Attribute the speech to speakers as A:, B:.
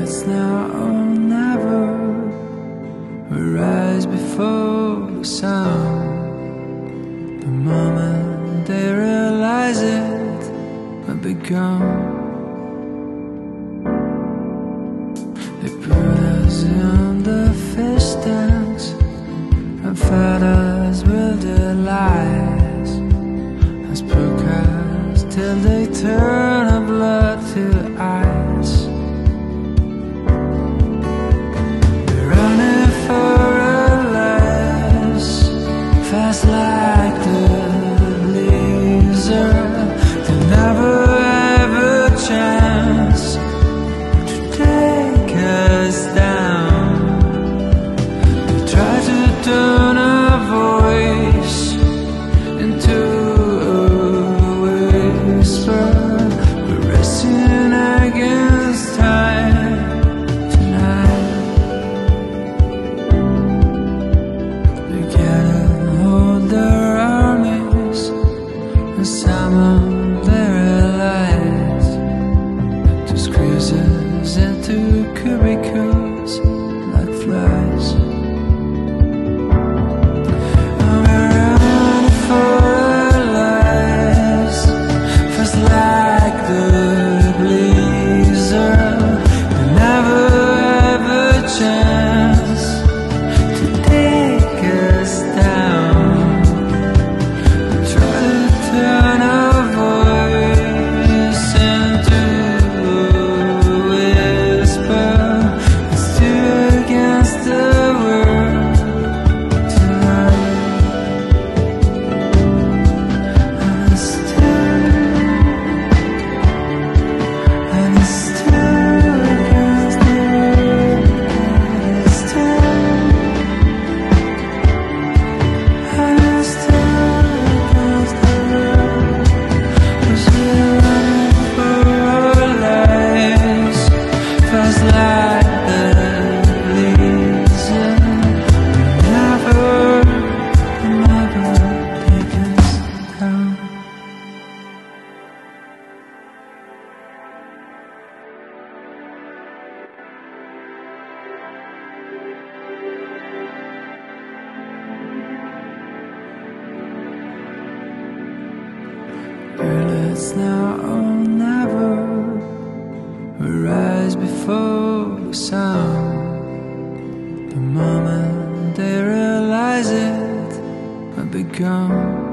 A: it's now or never. We rise before the sound. The moment they realize it, we'll be gone. They put us in the fish tanks and fed us with their lies, as broadcast till they turn our blood to ice. We're running for our lives, fast like the blizzard. They never have a chance to take us down. They try to turn our voice into a whisper. We're racing against time tonight. They gathered all their armies and summon their allies to squeeze us into cubicles like flies. And we're running for our lives, fast like the blizzard. We never have a chance to take us down. We try to turn our voice into a whisper. It's two against the world tonight. And it's two against the world. It's two against the world. 'Cause we're running for our lives, fast like the blizzard. We never take us down. Girl, it's now or never. We rise before the sound. The moment they realize it, we'll be gone.